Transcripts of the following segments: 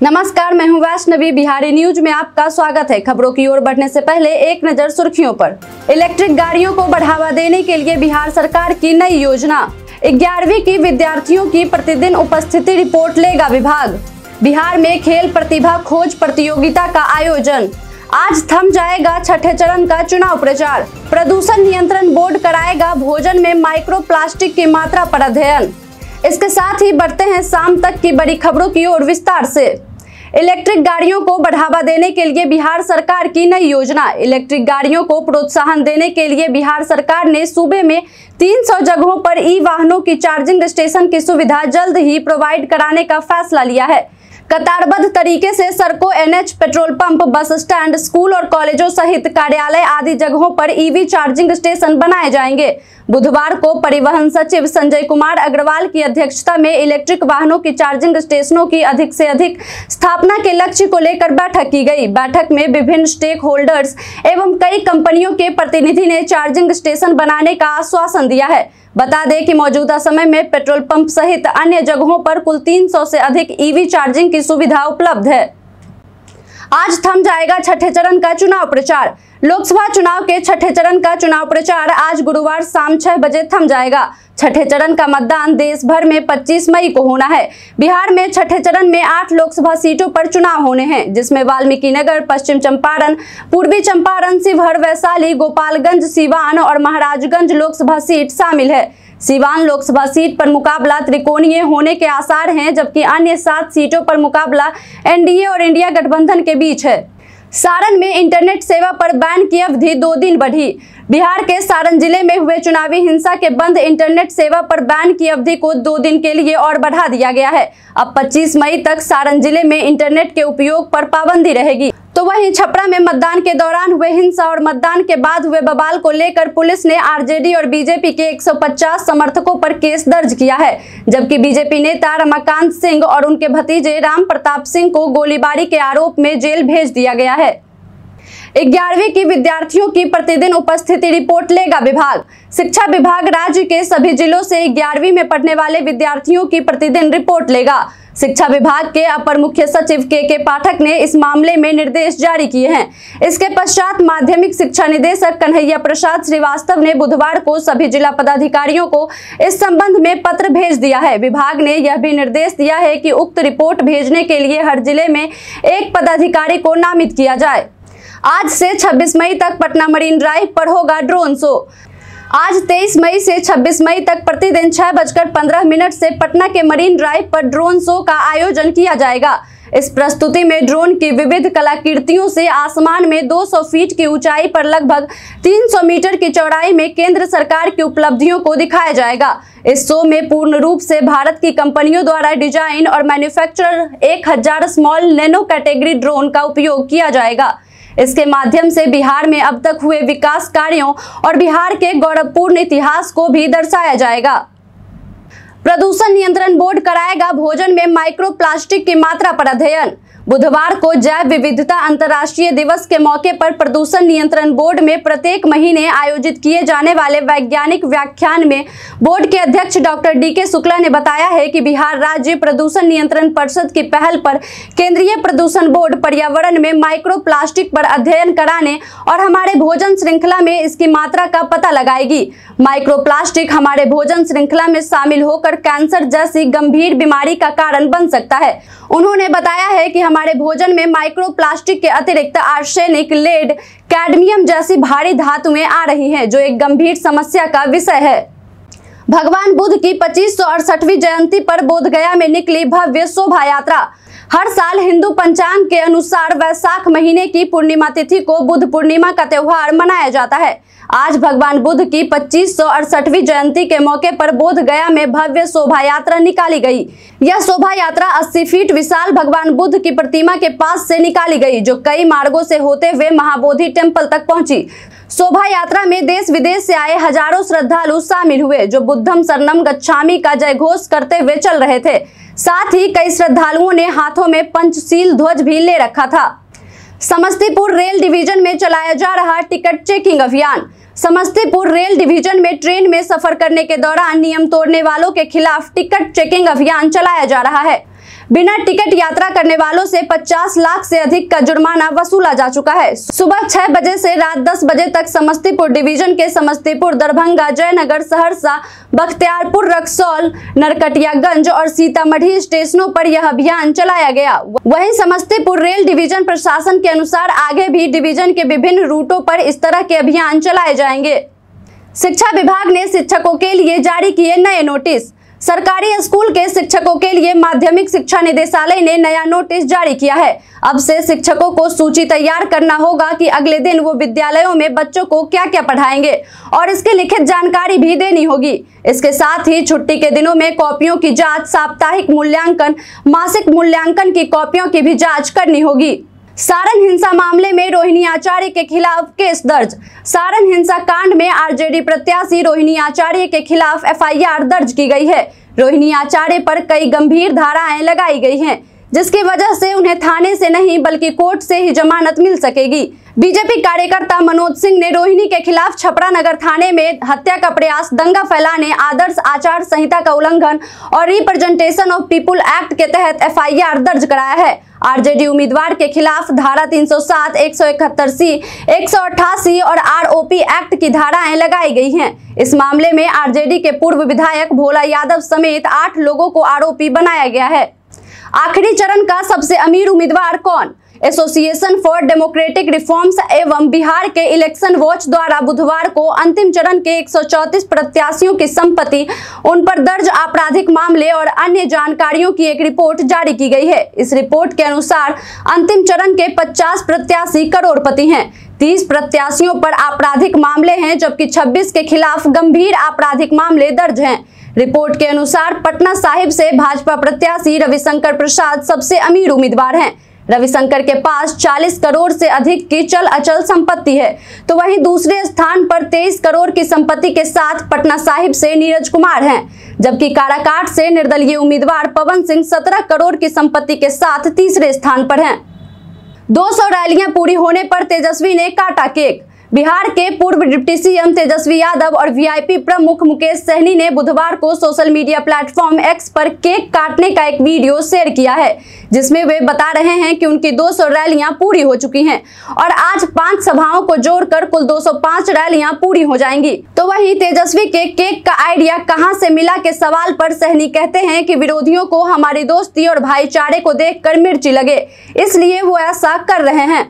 नमस्कार, मैं हूं वैष्णवी। बिहारी न्यूज में आपका स्वागत है। खबरों की ओर बढ़ने से पहले एक नजर सुर्खियों पर। इलेक्ट्रिक गाड़ियों को बढ़ावा देने के लिए बिहार सरकार की नई योजना। 11वीं की विद्यार्थियों की प्रतिदिन उपस्थिति रिपोर्ट लेगा विभाग। बिहार में खेल प्रतिभा खोज प्रतियोगिता का आयोजन। आज थम जाएगा छठे चरण का चुनाव प्रचार। प्रदूषण नियंत्रण बोर्ड कराएगा भोजन में माइक्रो प्लास्टिक की मात्रा पर अध्ययन। इसके साथ ही बढ़ते हैं शाम तक की बड़ी खबरों की ओर विस्तार से। इलेक्ट्रिक गाड़ियों को बढ़ावा देने के लिए बिहार सरकार की नई योजना। इलेक्ट्रिक गाड़ियों को प्रोत्साहन देने के लिए बिहार सरकार ने सूबे में 300 जगहों पर ई वाहनों की चार्जिंग स्टेशन की सुविधा जल्द ही प्रोवाइड कराने का फैसला लिया है। कतारबद्ध तरीके से सड़कों, NH, petrol pump, bus stand, school और कॉलेजों सहित कार्यालय आदि जगहों पर ईवी चार्जिंग स्टेशन बनाए जाएंगे। बुधवार को परिवहन सचिव संजय कुमार अग्रवाल की अध्यक्षता में इलेक्ट्रिक वाहनों की चार्जिंग स्टेशनों की अधिक से अधिक स्थापना के लक्ष्य को लेकर बैठक की गई। बैठक में विभिन्न स्टेक होल्डर्स एवं कई कंपनियों के प्रतिनिधि ने चार्जिंग स्टेशन बनाने का आश्वासन दिया है। बता दें कि मौजूदा समय में पेट्रोल पंप सहित अन्य जगहों पर कुल 300 से अधिक ईवी चार्जिंग की सुविधा उपलब्ध है। आज थम जाएगा छठे चरण का चुनाव प्रचार। लोकसभा चुनाव के छठे चरण का चुनाव प्रचार आज गुरुवार शाम 6 बजे थम जाएगा। छठे चरण का मतदान देश भर में 25 मई को होना है। बिहार में छठे चरण में 8 लोकसभा सीटों पर चुनाव होने हैं, जिसमें वाल्मीकिनगर, पश्चिम चंपारण, पूर्वी चंपारण, शिवहर, वैशाली, गोपालगंज, सिवान और महाराजगंज लोकसभा सीट शामिल है। सिवान लोकसभा सीट पर मुकाबला त्रिकोणीय होने के आसार हैं, जबकि अन्य 7 सीटों पर मुकाबला एनडीए और इंडिया गठबंधन के बीच है। सारण में इंटरनेट सेवा पर बैन की अवधि 2 दिन बढ़ी। बिहार के सारण जिले में हुए चुनावी हिंसा के बंद इंटरनेट सेवा पर बैन की अवधि को 2 दिन के लिए और बढ़ा दिया गया है। अब 25 मई तक सारण जिले में इंटरनेट के उपयोग पर पाबंदी रहेगी। तो वहीं छपरा में मतदान के दौरान हुए हिंसा और मतदान के बाद हुए बवाल को लेकर पुलिस ने आरजेडी और बीजेपी के 150 समर्थकों पर केस दर्ज किया है, जबकि बीजेपी नेता रमाकांत सिंह और उनके भतीजे राम प्रताप सिंह को गोलीबारी के आरोप में जेल भेज दिया गया है। 11वीं की विद्यार्थियों की प्रतिदिन उपस्थिति रिपोर्ट लेगा विभाग। शिक्षा विभाग राज्य के सभी जिलों से 11वीं में पढ़ने वाले विद्यार्थियों की प्रतिदिन रिपोर्ट लेगा। शिक्षा विभाग के अपर मुख्य सचिव के पाठक ने इस मामले में निर्देश जारी किए हैं। इसके पश्चात माध्यमिक शिक्षा निदेशक कन्हैया प्रसाद श्रीवास्तव ने बुधवार को सभी जिला पदाधिकारियों को इस संबंध में पत्र भेज दिया है। विभाग ने यह भी निर्देश दिया है कि उक्त रिपोर्ट भेजने के लिए हर जिले में एक पदाधिकारी को नामित किया जाए। आज से 26 मई तक पटना मरीन ड्राइव पर होगा ड्रोन शो। आज 23 मई से 26 मई तक प्रतिदिन 6:15 से पटना के मरीन ड्राइव पर ड्रोन शो का आयोजन किया जाएगा। इस प्रस्तुति में ड्रोन की विविध कलाकृतियों से आसमान में 200 फीट की ऊंचाई पर लगभग 300 मीटर की चौड़ाई में केंद्र सरकार की उपलब्धियों को दिखाया जाएगा। इस शो में पूर्ण रूप से भारत की कंपनियों द्वारा डिजाइन और manufacture 1000 small nano category drone का उपयोग किया जाएगा। इसके माध्यम से बिहार में अब तक हुए विकास कार्यों और बिहार के गौरवपूर्ण इतिहास को भी दर्शाया जाएगा। प्रदूषण नियंत्रण बोर्ड कराएगा भोजन में माइक्रो प्लास्टिक की मात्रा पर अध्ययन। बुधवार को जैव विविधता अंतर्राष्ट्रीय दिवस के मौके पर प्रदूषण नियंत्रण बोर्ड में प्रत्येक महीने आयोजित किए जाने वाले वैज्ञानिक व्याख्यान में बोर्ड के अध्यक्ष डॉक्टर डीके शुक्ला ने बताया है कि बिहार राज्य प्रदूषण नियंत्रण परिषद की पहल पर केंद्रीय प्रदूषण बोर्ड पर्यावरण में माइक्रो प्लास्टिक पर अध्ययन कराने और हमारे भोजन श्रृंखला में इसकी मात्रा का पता लगाएगी। माइक्रो प्लास्टिक हमारे भोजन श्रृंखला में शामिल होकर कैंसर जैसी गंभीर बीमारी का कारण बन सकता है। उन्होंने बताया है कि हमारे भोजन में माइक्रो प्लास्टिक के अतिरिक्त आर्सेनिक, लेड, कैडमियम जैसी भारी धातुएं आ रही हैं, जो एक गंभीर समस्या का विषय है। भगवान बुद्ध की 2568वीं जयंती पर बोधगया में निकली भव्य शोभा यात्रा। हर साल हिंदू पंचांग के अनुसार वैशाख महीने की पूर्णिमा तिथि को बुद्ध पूर्णिमा का त्योहार मनाया जाता है। आज भगवान बुद्ध की 2568वीं जयंती के मौके पर बोधगया में भव्य शोभा यात्रा निकाली गई। यह शोभा यात्रा 80 फीट विशाल भगवान बुद्ध की प्रतिमा के पास से निकाली गई, जो कई मार्गों से होते हुए महाबोधि टेम्पल तक पहुंची। शोभा यात्रा में देश विदेश से आए हजारों श्रद्धालु शामिल हुए, जो बुद्धम शरणम गच्छामि का जयघोष करते हुए चल रहे थे। साथ ही कई श्रद्धालुओं ने हाथों में पंचशील ध्वज भी ले रखा था। समस्तीपुर रेल डिवीजन में चलाया जा रहा टिकट चेकिंग अभियान। समस्तीपुर रेल डिवीजन में ट्रेन में सफर करने के दौरान नियम तोड़ने वालों के खिलाफ टिकट चेकिंग अभियान चलाया जा रहा है। बिना टिकट यात्रा करने वालों से 50 लाख से अधिक का जुर्माना वसूला जा चुका है। सुबह 6 बजे से रात 10 बजे तक समस्तीपुर डिवीजन के समस्तीपुर, दरभंगा, जयनगर, सहरसा, बख्तियारपुर, रक्सौल, नरकटियागंज और सीतामढ़ी स्टेशनों पर यह अभियान चलाया गया। वहीं समस्तीपुर रेल डिवीजन प्रशासन के अनुसार आगे भी डिवीजन के विभिन्न रूटों पर इस तरह के अभियान चलाए जाएंगे। शिक्षा विभाग ने शिक्षकों के लिए जारी किए नए नोटिस। सरकारी स्कूल के शिक्षकों के लिए माध्यमिक शिक्षा निदेशालय ने नया नोटिस जारी किया है। अब से शिक्षकों को सूची तैयार करना होगा कि अगले दिन वो विद्यालयों में बच्चों को क्या क्या पढ़ाएंगे और इसकी लिखित जानकारी भी देनी होगी। इसके साथ ही छुट्टी के दिनों में कॉपियों की जांच, साप्ताहिक मूल्यांकन, मासिक मूल्यांकन की कॉपियों की भी जांच करनी होगी। सारण हिंसा मामले में रोहिणी आचार्य के खिलाफ केस दर्ज। सारण हिंसा कांड में आरजेडी प्रत्याशी रोहिणी आचार्य के खिलाफ एफआईआर दर्ज की गई है। रोहिणी आचार्य पर कई गंभीर धाराएं लगाई गई हैं, जिसकी वजह से उन्हें थाने से नहीं बल्कि कोर्ट से ही जमानत मिल सकेगी। बीजेपी कार्यकर्ता मनोज सिंह ने रोहिणी के खिलाफ छपरा नगर थाने में हत्या का प्रयास, दंगा फैलाने, आदर्श आचार संहिता का उल्लंघन और रिप्रेजेंटेशन ऑफ पीपुल एक्ट के तहत एफआईआर दर्ज कराया है। आरजेडी उम्मीदवार के खिलाफ धारा 307, 171C, 188 और आरओपी एक्ट की धाराएं लगाई गई हैं। इस मामले में आरजेडी के पूर्व विधायक भोला यादव समेत 8 लोगों को आरोपी बनाया गया है। आखिरी चरण का सबसे अमीर उम्मीदवार कौन? एसोसिएशन फॉर डेमोक्रेटिक रिफॉर्म्स एवं बिहार के इलेक्शन वॉच द्वारा बुधवार को अंतिम चरण के 134 प्रत्याशियों की संपत्ति, उन पर दर्ज आपराधिक मामले और अन्य जानकारियों की एक रिपोर्ट जारी की गई है। इस रिपोर्ट के अनुसार अंतिम चरण के 50 प्रत्याशी करोड़पति हैं। 30 प्रत्याशियों पर आपराधिक मामले हैं, जबकि 26 के खिलाफ गंभीर आपराधिक मामले दर्ज हैं। रिपोर्ट के अनुसार पटना साहिब से भाजपा प्रत्याशी रविशंकर प्रसाद सबसे अमीर उम्मीदवार हैं। रविशंकर के पास 40 करोड़ से अधिक की चल अचल संपत्ति है, तो वहीं दूसरे स्थान पर 23 करोड़ की संपत्ति के साथ पटना साहिब से नीरज कुमार हैं, जबकि काराकाट से निर्दलीय उम्मीदवार पवन सिंह 17 करोड़ की संपत्ति के साथ तीसरे स्थान पर हैं। 200 रैलियां पूरी होने पर तेजस्वी ने काटा केक। बिहार के पूर्व डिप्टी सीएम तेजस्वी यादव और वीआईपी प्रमुख मुकेश सहनी ने बुधवार को सोशल मीडिया प्लेटफॉर्म एक्स पर केक काटने का एक वीडियो शेयर किया है, जिसमें वे बता रहे हैं कि उनकी 200 रैलियां पूरी हो चुकी हैं और आज 5 सभाओं को जोड़कर कुल 205 रैलियां पूरी हो जाएंगी। तो वहीं तेजस्वी के केक का आइडिया कहां से मिला के सवाल पर सहनी कहते हैं कि विरोधियों को हमारी दोस्ती और भाईचारे को देखकर मिर्ची लगे, इसलिए वो ऐसा कर रहे हैं।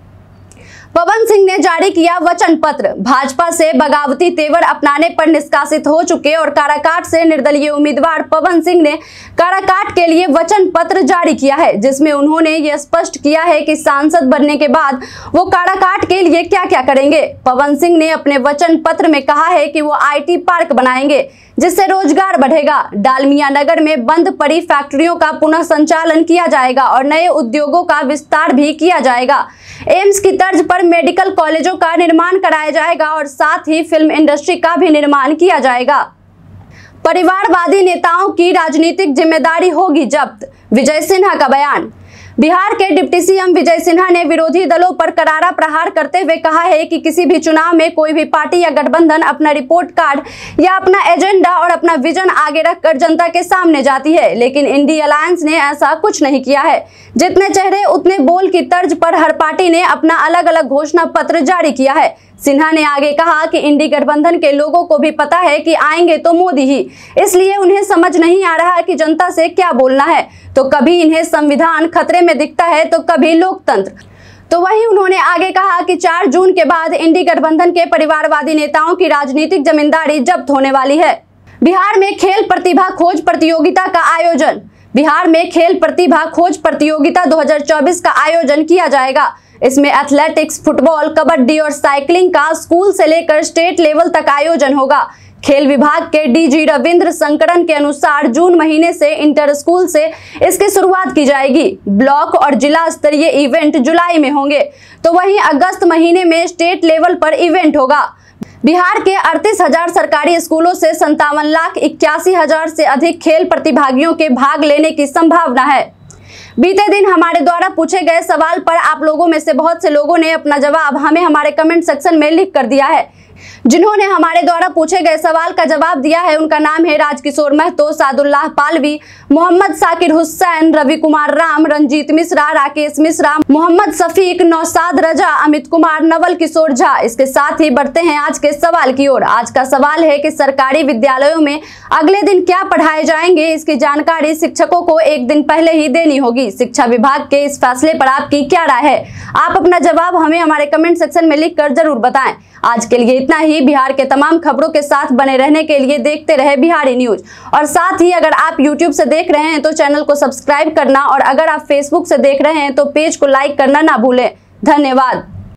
पवन सिंह ने जारी किया वचन पत्र। भाजपा से बगावती तेवर अपनाने पर निष्कासित हो चुके और काराकाट से निर्दलीय उम्मीदवार पवन सिंह ने काराकाट के लिए वचन पत्र जारी किया है, जिसमें उन्होंने यह स्पष्ट किया है कि सांसद बनने के बाद वो काराकाट के लिए क्या क्या करेंगे। पवन सिंह ने अपने वचन पत्र में कहा है कि वो आईटी पार्क बनाएंगे, जिससे रोजगार बढ़ेगा। डालमिया नगर में बंद पड़ी फैक्ट्रियों का पुनः संचालन किया जाएगा और नए उद्योगों का विस्तार भी किया जाएगा। एम्स की तर्ज पर मेडिकल कॉलेजों का निर्माण कराया जाएगा और साथ ही फिल्म इंडस्ट्री का भी निर्माण किया जाएगा। परिवारवादी नेताओं की राजनीतिक जिम्मेदारी होगी जब्त, विजय सिन्हा का बयान। बिहार के डिप्टी सीएम विजय सिन्हा ने विरोधी दलों पर करारा प्रहार करते हुए कहा है कि किसी भी चुनाव में कोई भी पार्टी या गठबंधन अपना रिपोर्ट कार्ड या अपना एजेंडा और अपना विजन आगे रखकर जनता के सामने जाती है, लेकिन इंडी अलायंस ने ऐसा कुछ नहीं किया है। जितने चेहरे उतने बोल की तर्ज पर हर पार्टी ने अपना अलग अलग घोषणा पत्र जारी किया है। सिन्हा ने आगे कहा कि इंडी गठबंधन के लोगों को भी पता है कि आएंगे तो मोदी ही, इसलिए उन्हें समझ नहीं आ रहा कि जनता से क्या बोलना है। तो कभी इन्हें संविधान खतरे में दिखता है तो कभी लोकतंत्र। तो वहीं उन्होंने आगे कहा कि 4 जून के बाद इंडी गठबंधन के परिवारवादी नेताओं की राजनीतिक जमींदारी जब्त होने वाली है। बिहार में खेल प्रतिभा खोज प्रतियोगिता का आयोजन। बिहार में खेल प्रतिभा खोज प्रतियोगिता 2024 का आयोजन किया जाएगा। इसमें एथलेटिक्स, फुटबॉल, कबड्डी और साइकिलिंग का स्कूल से लेकर स्टेट लेवल तक आयोजन होगा। खेल विभाग के डीजी रविंद्र शंकरन के अनुसार जून महीने से इंटर स्कूल से इसकी शुरुआत की जाएगी। ब्लॉक और जिला स्तरीय इवेंट जुलाई में होंगे, तो वहीं अगस्त महीने में स्टेट लेवल पर इवेंट होगा। बिहार के 38,000 सरकारी स्कूलों से 57,81,000 से अधिक खेल प्रतिभागियों के भाग लेने की संभावना है। बीते दिन हमारे द्वारा पूछे गए सवाल पर आप लोगों में से बहुत से लोगों ने अपना जवाब हमें हमारे कमेंट सेक्शन में लिख कर दिया है। जिन्होंने हमारे द्वारा पूछे गए सवाल का जवाब दिया है उनका नाम है राजकिशोर महतो, सादुल्लाह पालवी, मोहम्मद साकिर हुसैन, रवि कुमार राम, रंजीत मिश्रा, राकेश मिश्रा, मोहम्मद शफीक, नौशाद रजा, अमित कुमार, नवल किशोर झा। इसके साथ ही बढ़ते हैं आज के सवाल की ओर। आज का सवाल है कि सरकारी विद्यालयों में अगले दिन क्या पढ़ाए जाएंगे, इसकी जानकारी शिक्षकों को एक दिन पहले ही देनी होगी। शिक्षा विभाग के इस फैसले पर आपकी क्या राय है? आप अपना जवाब हमें हमारे कमेंट सेक्शन में लिखकर जरूर बताएं। आज के लिए इतना ही। बिहार के तमाम खबरों के साथ बने रहने के लिए देखते रहे बिहारी न्यूज। और साथ ही अगर आप YouTube से देख रहे हैं तो चैनल को सब्सक्राइब करना, और अगर आप Facebook से देख रहे हैं तो पेज को लाइक करना ना भूलें। धन्यवाद।